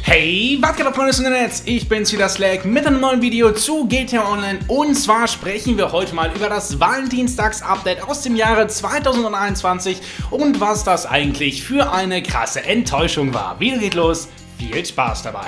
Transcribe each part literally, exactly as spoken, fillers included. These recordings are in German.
Hey, was geht ab, Freunde des Internets? Ich bin's wieder, Slack, mit einem neuen Video zu G T A Online. Und zwar sprechen wir heute mal über das Valentinstags-Update aus dem Jahre zweitausendeinundzwanzig und was das eigentlich für eine krasse Enttäuschung war. Video geht los, viel Spaß dabei!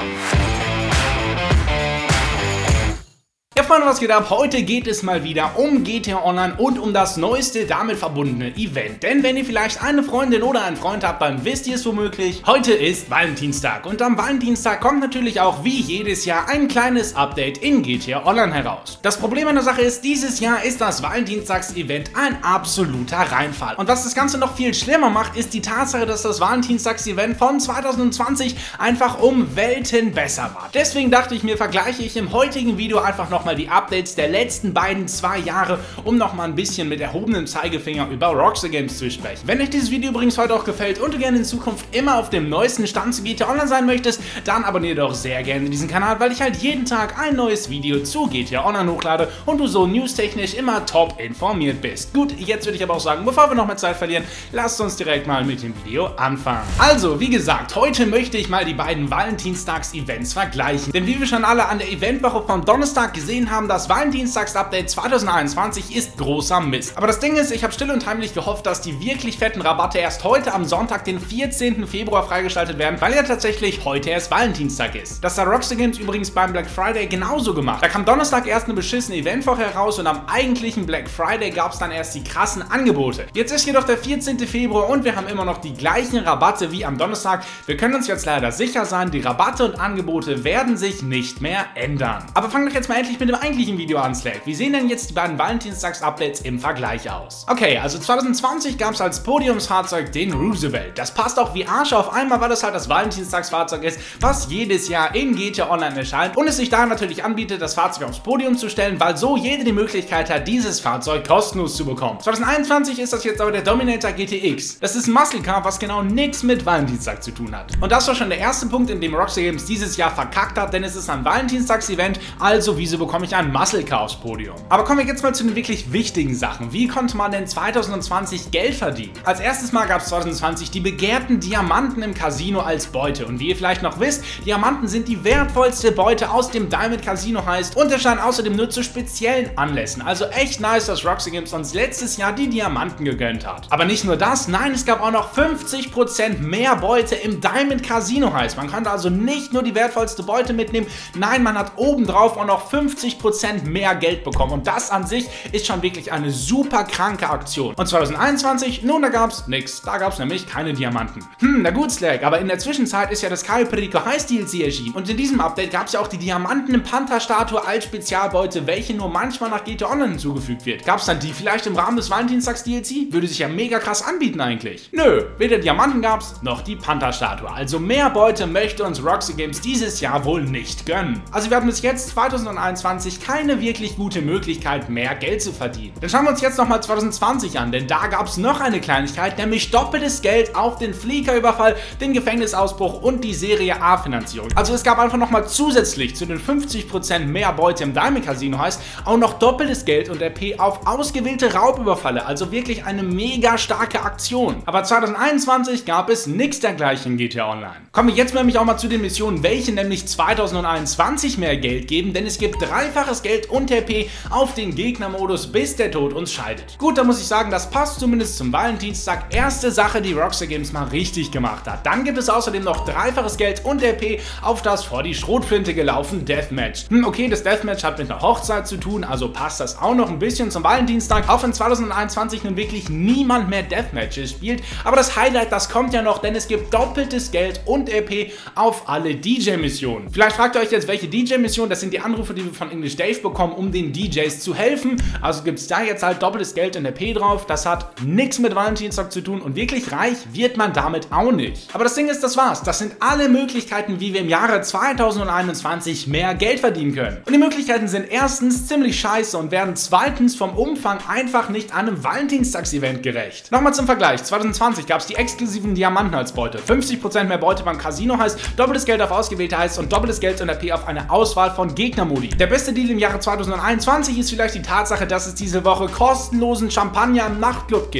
Ja, Freunde, was geht ab? Heute geht es mal wieder um G T A Online und um das neueste damit verbundene Event. Denn wenn ihr vielleicht eine Freundin oder einen Freund habt, dann wisst ihr es womöglich. Heute ist Valentinstag und am Valentinstag kommt natürlich auch wie jedes Jahr ein kleines Update in G T A Online heraus. Das Problem an der Sache ist, dieses Jahr ist das Valentinstags-Event ein absoluter Reinfall. Und was das Ganze noch viel schlimmer macht, ist die Tatsache, dass das Valentinstags-Event von zweitausendzwanzig einfach um Welten besser war. Deswegen dachte ich mir, vergleiche ich im heutigen Video einfach noch mal die Updates der letzten beiden zwei Jahre, um noch mal ein bisschen mit erhobenem Zeigefinger über Rockstar Games zu sprechen. Wenn euch dieses Video übrigens heute auch gefällt und du gerne in Zukunft immer auf dem neuesten Stand zu G T A Online sein möchtest, dann abonniere doch sehr gerne diesen Kanal, weil ich halt jeden Tag ein neues Video zu G T A Online hochlade und du so newstechnisch immer top informiert bist. Gut, jetzt würde ich aber auch sagen, bevor wir noch mehr Zeit verlieren, lasst uns direkt mal mit dem Video anfangen. Also, wie gesagt, heute möchte ich mal die beiden Valentinstags-Events vergleichen. Denn wie wir schon alle an der Eventwoche vom Donnerstag gesehen haben, das Valentinstags-Update zweitausendeinundzwanzig ist großer Mist. Aber das Ding ist, ich habe still und heimlich gehofft, dass die wirklich fetten Rabatte erst heute am Sonntag, den vierzehnten Februar freigeschaltet werden, weil ja tatsächlich heute erst Valentinstag ist. Das hat Rockstar Games übrigens beim Black Friday genauso gemacht. Da kam Donnerstag erst eine beschissene Eventwoche heraus und am eigentlichen Black Friday gab es dann erst die krassen Angebote. Jetzt ist jedoch der vierzehnte Februar und wir haben immer noch die gleichen Rabatte wie am Donnerstag. Wir können uns jetzt leider sicher sein, die Rabatte und Angebote werden sich nicht mehr ändern. Aber fangen doch jetzt mal endlich mit dem eigentlichen Video an, Slack. Wie sehen denn jetzt die beiden Valentinstags-Updates im Vergleich aus? Okay, also zweitausendzwanzig gab es als Podiumsfahrzeug den Roosevelt. Das passt auch wie Arsch auf einmal, weil das halt das Valentinstagsfahrzeug ist, was jedes Jahr in G T A Online erscheint und es sich da natürlich anbietet, das Fahrzeug aufs Podium zu stellen, weil so jeder die Möglichkeit hat, dieses Fahrzeug kostenlos zu bekommen. zweitausendeinundzwanzig ist das jetzt aber der Dominator G T X. Das ist ein Muscle Car, was genau nichts mit Valentinstag zu tun hat. Und das war schon der erste Punkt, in dem Rockstar Games dieses Jahr verkackt hat, denn es ist ein Valentinstags-Event, also wieso bekomme ich ein Muscle Car aufs Podium? Aber kommen wir jetzt mal zu den wirklich wichtigen Sachen. Wie konnte man denn zweitausendzwanzig Geld verdienen? Als erstes Mal gab es zweitausendzwanzig die begehrten Diamanten im Casino als Beute. Und wie ihr vielleicht noch wisst, Diamanten sind die wertvollste Beute aus dem Diamond Casino heißt und erscheinen außerdem nur zu speziellen Anlässen. Also echt nice, dass Rockstar Games uns letztes Jahr die Diamanten gegönnt hat. Aber nicht nur das, nein, es gab auch noch fünfzig Prozent mehr Beute im Diamond Casino heißt. Man konnte also nicht nur die wertvollste Beute mitnehmen, nein, man hat obendrauf auch noch fünfzig Prozent mehr Geld bekommen. Und das an sich ist schon wirklich eine super kranke Aktion. Und zweitausendeinundzwanzig, nun, da gab's nix. Da gab's nämlich keine Diamanten. Hm, na gut, Slack, aber in der Zwischenzeit ist ja das Cayo Perico Heist D L C erschienen. Und in diesem Update gab's ja auch die Diamanten im Panther-Statue als Spezialbeute, welche nur manchmal nach G T A Online hinzugefügt wird. Gab's dann die vielleicht im Rahmen des Valentinstags D L C? Würde sich ja mega krass anbieten eigentlich. Nö, weder Diamanten gab's, noch die Panther-Statue. Also mehr Beute möchte uns Rockstar Games dieses Jahr wohl nicht gönnen. Also wir haben bis jetzt zweitausendeinundzwanzig keine wirklich gute Möglichkeit, mehr Geld zu verdienen. Dann schauen wir uns jetzt nochmal zweitausendzwanzig an, denn da gab es noch eine Kleinigkeit, nämlich doppeltes Geld auf den Fliegerüberfall, den Gefängnisausbruch und die Serie A Finanzierung. Also es gab einfach nochmal zusätzlich zu den fünfzig Prozent mehr Beute im Diamond Casino heißt, auch noch doppeltes Geld und R P auf ausgewählte Raubüberfalle, also wirklich eine mega starke Aktion. Aber zweitausendeinundzwanzig gab es nichts dergleichen in G T A Online. Kommen wir jetzt nämlich auch mal zu den Missionen, welche nämlich zweitausendeinundzwanzig mehr Geld geben, denn es gibt dreifaches Geld und R P auf den Gegnermodus, bis der Tod uns scheidet. Gut, da muss ich sagen, das passt zumindest zum Valentinstag. Erste Sache, die Rockstar Games mal richtig gemacht hat. Dann gibt es außerdem noch dreifaches Geld und R P auf das vor die Schrotflinte gelaufen Deathmatch. Hm, okay, das Deathmatch hat mit einer Hochzeit zu tun, also passt das auch noch ein bisschen zum Valentinstag, auch wenn zweitausendeinundzwanzig nun wirklich niemand mehr Deathmatches spielt. Aber das Highlight, das kommt ja noch, denn es gibt doppeltes Geld und R P auf alle D J-Missionen. Vielleicht fragt ihr euch jetzt, welche D J-Missionen, das sind die Anrufe, die wir von English Dave bekommen, um den D Js zu helfen. Also gibt es da jetzt halt doppeltes Geld und R P drauf. Das hat nichts mit Valentinstag zu tun und wirklich reich wird man damit auch nicht. Aber das Ding ist, das war's. Das sind alle Möglichkeiten, wie wir im Jahre zweitausendeinundzwanzig mehr Geld verdienen können. Und die Möglichkeiten sind erstens ziemlich scheiße und werden zweitens vom Umfang einfach nicht einem Valentinstags-Event gerecht. Nochmal zum Vergleich. zweitausendzwanzig gab es die exklusiven Diamanten als Beute. fünfzig Prozent mehr Beute beim Casino heißt, doppeltes Geld auf ausgewählte heißt und doppeltes Geld und R P auf eine Auswahl von Gegnermodi. Der beste Deal im Jahre zweitausendeinundzwanzig ist vielleicht die Tatsache, dass es diese Woche kostenlosen Champagner im Nachtclub gibt.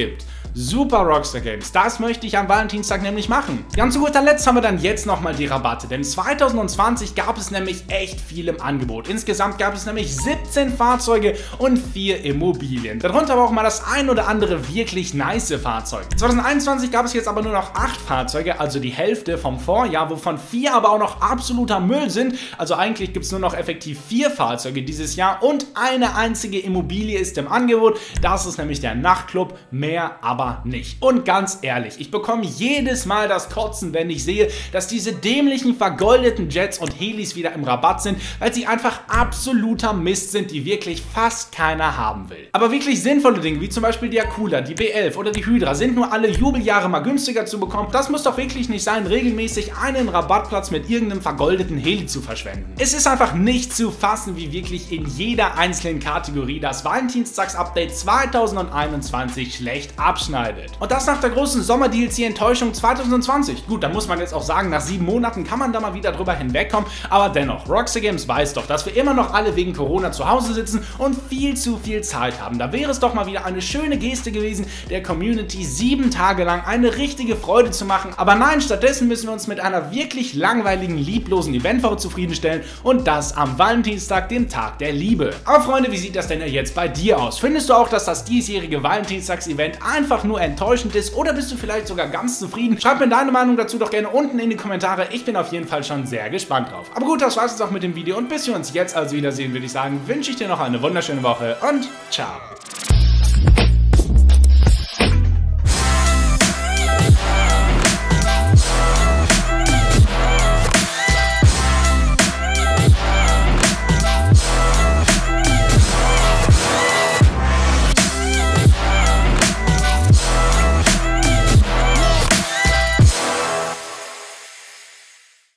Super Rockstar Games, das möchte ich am Valentinstag nämlich machen. Ganz zu guter Letzt haben wir dann jetzt nochmal die Rabatte, denn zweitausendzwanzig gab es nämlich echt viel im Angebot. Insgesamt gab es nämlich siebzehn Fahrzeuge und vier Immobilien. Darunter aber auch mal das ein oder andere wirklich nice Fahrzeug. zweitausendeinundzwanzig gab es jetzt aber nur noch acht Fahrzeuge, also die Hälfte vom Vorjahr, wovon vier aber auch noch absoluter Müll sind. Also eigentlich gibt es nur noch effektiv vier Fahrzeuge dieses Jahr und eine einzige Immobilie ist im Angebot. Das ist nämlich der Nachtclub, mehr aber nicht. Und ganz ehrlich, ich bekomme jedes Mal das Kotzen, wenn ich sehe, dass diese dämlichen vergoldeten Jets und Helis wieder im Rabatt sind, weil sie einfach absoluter Mist sind, die wirklich fast keiner haben will. Aber wirklich sinnvolle Dinge, wie zum Beispiel die Akula, die B elf oder die Hydra, sind nur alle Jubeljahre mal günstiger zu bekommen. Das muss doch wirklich nicht sein, regelmäßig einen Rabattplatz mit irgendeinem vergoldeten Heli zu verschwenden. Es ist einfach nicht zu fassen, wie wirklich in jeder einzelnen Kategorie das Valentinstags-Update zweitausendeinundzwanzig schlecht abschneidet. Und das nach der großen Sommer-D L C-Enttäuschung zweitausendzwanzig. Gut, da muss man jetzt auch sagen, nach sieben Monaten kann man da mal wieder drüber hinwegkommen, aber dennoch, Rockstar Games weiß doch, dass wir immer noch alle wegen Corona zu Hause sitzen und viel zu viel Zeit haben. Da wäre es doch mal wieder eine schöne Geste gewesen, der Community sieben Tage lang eine richtige Freude zu machen, aber nein, stattdessen müssen wir uns mit einer wirklich langweiligen, lieblosen Eventwoche zufriedenstellen und das am Valentinstag, dem Tag der Liebe. Aber Freunde, wie sieht das denn jetzt bei dir aus? Findest du auch, dass das diesjährige Valentinstags-Event einfach nur enttäuschend ist oder bist du vielleicht sogar ganz zufrieden? Schreib mir deine Meinung dazu doch gerne unten in die Kommentare. Ich bin auf jeden Fall schon sehr gespannt drauf. Aber gut, das war's jetzt auch mit dem Video und bis wir uns jetzt also wiedersehen, würde ich sagen, wünsche ich dir noch eine wunderschöne Woche und ciao.